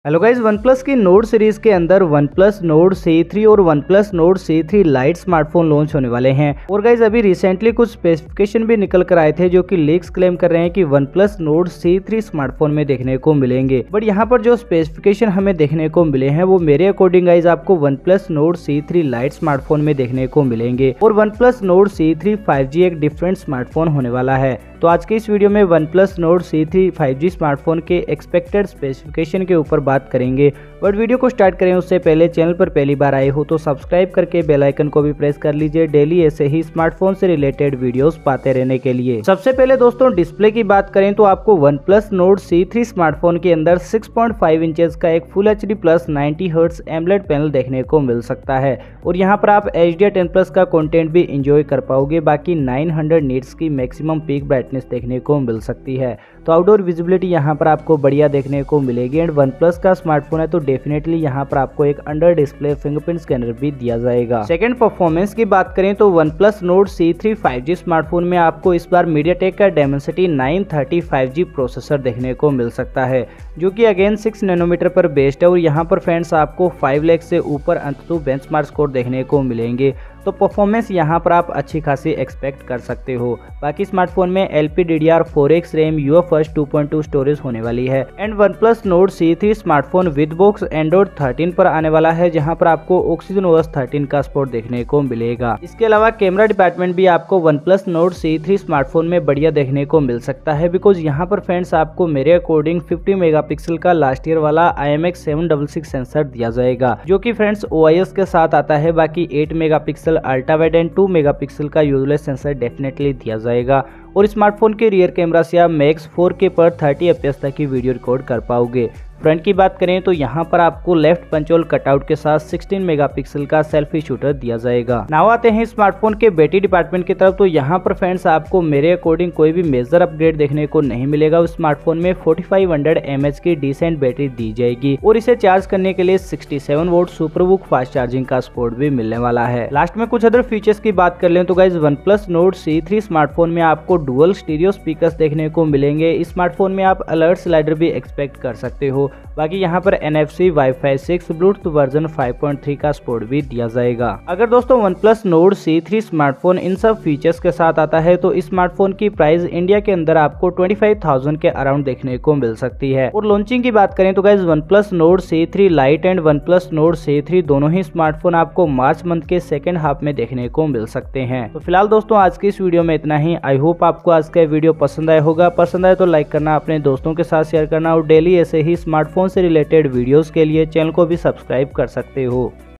Hello guys, OnePlus की Nord series के अंदर वन प्लस नोड C3 और OnePlus Nord C3 lite smartphone launch होने वाले हैं। और गाइज अभी रिसेंटली कुछ स्पेसिफिकेशन भी निकल कर आए थे जो कि लीक्स क्लेम कर रहे हैं कि one plus Nord C3 smartphone में देखने को मिलेंगे। बट यहाँ पर जो स्पेसिफिकेशन हमें देखने को मिले हैं वो मेरे अकॉर्डिंग गाइज आपको OnePlus Nord C3 lite smartphone में देखने को मिलेंगे। और OnePlus Nord C3 5G एक डिफरेंट स्मार्टफोन होने वाला है। तो आज के इस वीडियो में OnePlus Nord C3 5G smartphone के एक्सपेक्टेड स्पेसिफिकेशन के ऊपर बात करेंगे। बट वीडियो को स्टार्ट करें उससे पहले चैनल पर पहली बार आए हो तो सब्सक्राइब करके बेल आइकन को भी प्रेस कर लीजिए डेली ऐसे ही स्मार्टफोन से रिलेटेड वीडियोस पाते रहने के लिए। सबसे पहले दोस्तों डिस्प्ले की बात करें तो आपको OnePlus Nord C3 smartphone के अंदर 6.5 इंचेस का एक full HD plus 90 hertz AMOLED panel देखने को मिल सकता है। और यहाँ पर आप HDR10+ का कंटेंट भी इंजॉय कर पाओगे। बाकी 900 नीट्स की मैक्सिमम पीक ब्राइटनेस देखने को मिल सकती है। तो आउटडोर विजिबिलिटी यहाँ पर आपको बढ़िया देखने को मिलेगी। एंड वन प्लस का स्मार्टफोन है तो डेफिनेटली यहाँ पर आपको एक अंडर डिस्प्ले फिंगरप्रिंट स्कैनर भी दिया जाएगा। सेकंड परफॉर्मेंस की बात करें तो one plus Nord C3 5G smartphone में आपको इस बार मीडियाटेक का Dimensity 930 5G प्रोसेसर देखने को मिल सकता है जो कि अगेन 6 नैनोमीटर पर बेस्ड है। और यहाँ पर फ्रेंड्स आपको 5 लाख से ऊपर अंततः बेंचमार्क स्कोर देखने को मिलेंगे। तो परफॉर्मेंस यहाँ पर आप अच्छी खासी एक्सपेक्ट कर सकते हो। बाकी स्मार्टफोन में LPDDR4X रैम UFS 2.2 स्टोरेज होने वाली है। And OnePlus Nord C3 smartphone with box Android 13 पर आने वाला है जहां पर आपको OxygenOS 13 का सपोर्ट देखने को मिलेगा। इसके अलावा कैमरा डिपार्टमेंट भी आपको OnePlus Nord C3 smartphone में बढ़िया देखने को मिल सकता है। बिकॉज यहाँ पर फ्रेंड्स आपको मेरे अकॉर्डिंग 50 मेगापिक्सल का लास्ट ईयर वाला IMX766 सेंसर दिया जाएगा जो कि फ्रेंड्स OIS के साथ आता है। बाकी 8 megapixel ultra wide and 2 megapixel का यूजलेस सेंसर डेफिनेटली दिया जाएगा। और स्मार्टफोन के रियर कैमरा से आप मैक्स 4K पर 30 FPS तक की वीडियो रिकॉर्ड कर पाओगे। फ्रंट की बात करें तो यहाँ पर आपको लेफ्ट पंचोल कटआउट के साथ 16 मेगापिक्सल का सेल्फी शूटर दिया जाएगा। नाउ आते हैं स्मार्टफोन के बैटरी डिपार्टमेंट की तरफ। तो यहाँ पर फ्रेंड्स आपको मेरे अकॉर्डिंग कोई भी मेजर अपग्रेड देखने को नहीं मिलेगा। उस स्मार्टफोन में 4500 mAh की डिसेंट बैटरी दी जाएगी और इसे चार्ज करने के लिए 67 वोल्ट सुपरबुक फास्ट चार्जिंग का सपोर्ट भी मिलने वाला है। लास्ट में कुछ अदर फीचर्स की बात कर लें तो guys OnePlus Nord C3 smartphone में आपको डुअल स्टीरियो स्पीकर्स देखने को मिलेंगे। इस स्मार्टफोन में आप अलर्ट स्लाइडर भी एक्सपेक्ट कर सकते हो। बाकी यहाँ पर NFC Wi-Fi 6 ब्लूटूथ वर्जन 5.3 का सपोर्ट भी दिया जाएगा। अगर दोस्तों OnePlus Nord C3 smartphone इन सब फीचर्स के साथ आता है तो इस स्मार्टफोन की प्राइस इंडिया के अंदर आपको 25,000 के अराउंड देखने को मिल सकती है। और लॉन्चिंग की बात करें तो guys OnePlus Nord C3 lite and OnePlus Nord C3 दोनों ही स्मार्टफोन आपको मार्च मंथ के सेकेंड हाफ में देखने को मिल सकते हैं। तो फिलहाल दोस्तों आज की इस वीडियो में इतना ही। आई होप आपको आज का वीडियो पसंद आया होगा। पसंद आए तो लाइक करना, अपने दोस्तों के साथ शेयर करना और डेली ऐसे ही स्मार्टफोन से रिलेटेड वीडियोस के लिए चैनल को भी सब्सक्राइब कर सकते हो।